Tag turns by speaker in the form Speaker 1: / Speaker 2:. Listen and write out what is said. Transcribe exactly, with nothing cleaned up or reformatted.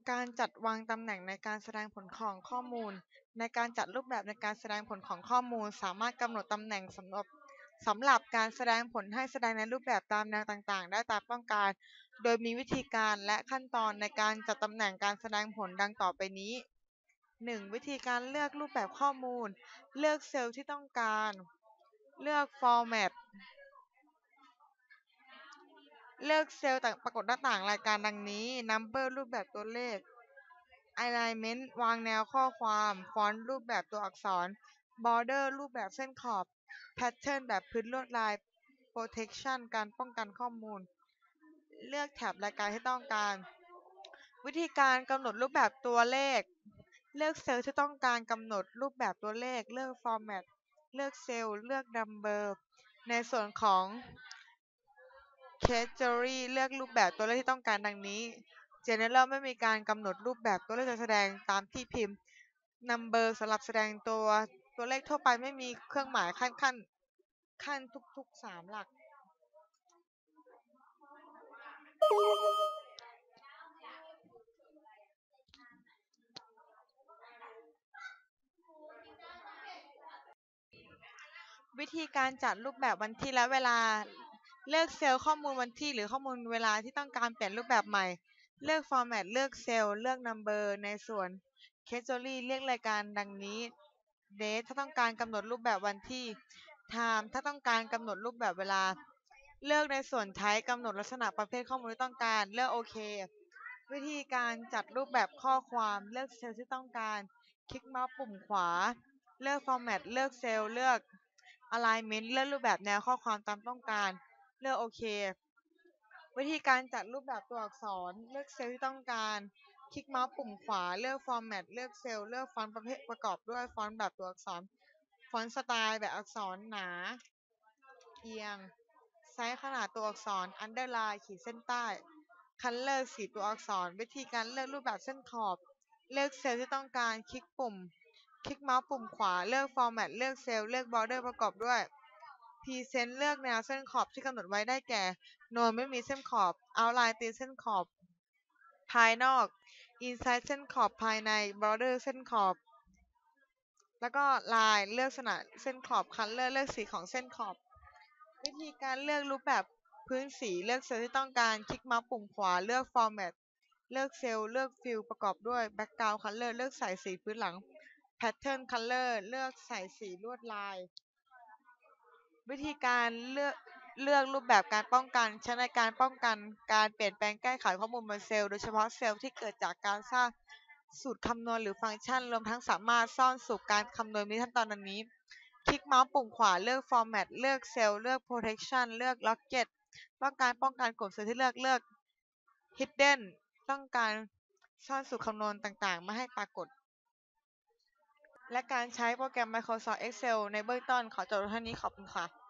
Speaker 1: การจัดวางตำแหน่งในการแสดงผลของข้อมูล ในการจัดรูปแบบในการแสดงผลของข้อมูล สามารถกำหนดตำแหน่งสำหรับสำหรับการแสดงผลให้แสดงในรูปแบบตามแนวต่างๆ ได้ตามต้องการ โดยมีวิธีการและขั้นตอนในการจัดตำแหน่งการแสดงผลดังต่อไปนี้ หนึ่ง. วิธีการเลือกรูปแบบข้อมูล เลือกเซลล์ที่ต้องการ เลือก Format เลือกเซลล์ปรากฏหน้าต่างรายการดังนี้ Number รูปแบบตัวเลข Alignment วางแนวข้อความ Font รูปแบบตัวอักษร Border รูปแบบเส้นขอบ Pattern แบบพื้นลวดลาย Protection การป้องกันข้อมูล เลือกแถบรายการที่ต้องการ วิธีการกำหนดรูปแบบตัวเลข เลือกเซลล์ที่ต้องการกำหนดรูปแบบตัวเลข เลือก Format เลือกเซลล์ เลือก Number ในส่วนของ Category เลือกรูปแบบตัวเลขที่ต้องการดังนี้ General ไม่มีการกำหนดรูปแบบตัวเลขจะแสดงตามที่พิมพ์ Number สำหรับแสดงตัวตัวเลขทั่วไปไม่มีเครื่องหมายขั้นขั้นขั้นทุกๆสามหลัก วิธีการจัดรูปแบบวันที่และเวลา เลือกเซลล์ข้อมูลวันที่หรือข้อมูลเวลาที่ต้องการเปลี่ยนรูปแบบใหม่ เลือก Format เลือกเซลล์ เลือก Number ในส่วน Category เลือกรายการดังนี้ Date ถ้าต้องการกำหนดรูปแบบวันที่ Time ถ้าต้องการกำหนดรูปแบบเวลา เลือกในส่วน Type กำหนดลักษณะประเภทข้อมูลที่ต้องการ เลือกโอเค วิธีการจัดรูปแบบข้อความ เลือกเซลล์ที่ต้องการ คลิกเมาส์ปุ่มขวา เลือก Format เลือกเซลล์ เลือก Alignment เลือกรูปแบบแนวข้อความตามต้องการ เลือกโอเค วิธีการจัดรูปแบบตัวอักษร เลือกเซลล์ที่ต้องการ คลิกเมาส์ปุ่มขวา เลือก Format เลือกเซลล์ เลือกฟอนต์ประเภทประกอบด้วยฟอนต์แบบตัวอักษร ฟอนต์สไตล์แบบอักษรหนา เอียง ไซส์ขนาดตัวอักษร Underline ขีดเส้นใต้ Color สีตัวอักษร วิธีการเลือกรูปแบบเส้นขอบ เลือกเซลล์ที่ต้องการ คลิกปุ่ม คลิกเมาส์ปุ่มขวา เลือก Format เลือกเซลล์ เลือก Border ประกอบด้วย Present เลือกแนวเส้นขอบที่กำหนดไว้ได้แก่ โน ไม่มีเส้นขอบ Outline ตีเส้นขอบภายนอก Inside เส้นขอบภายใน Border เส้นขอบ แล้วก็ Line เลือกขนาดเส้นขอบ Color เลือกสีของเส้นขอบ วิธีการเลือกรูปแบบพื้นสี เลือกเซลล์ที่ต้องการ คลิกเมาส์ปุ่มขวา เลือก Format เลือกเซลล์ เลือก Fill ประกอบด้วย Background Color เลือกใส่สีพื้นหลัง Pattern Color เลือกใส่สีลวดลาย วิธีการเลือกเลือกรูปแบบการป้องกันใช้ในการป้องกันการเปลี่ยนแปลงแก้ไขข้อมูลบนเซลล์ โดยเฉพาะเซลล์ที่เกิดจากการสร้างสูตรคำนวณหรือฟังก์ชัน รวมทั้งสามารถซ่อนสูตรการคำนวณมีขั้นตอนดังนี้ คลิกเมาส์ปุ่มขวา เลือก Format เลือกเซลล์ เลือก Protection เลือก Locket ต้องการป้องกันกลุ่มเซลล์ที่เลือก เลือก Hidden ต้องการซ่อนสูตรคำนวณต่างๆไม่ให้ปรากฏ และการใช้โปรแกรม Microsoft Excel ในเบื้องต้นขอจบเท่านี้ขอบคุณค่ะ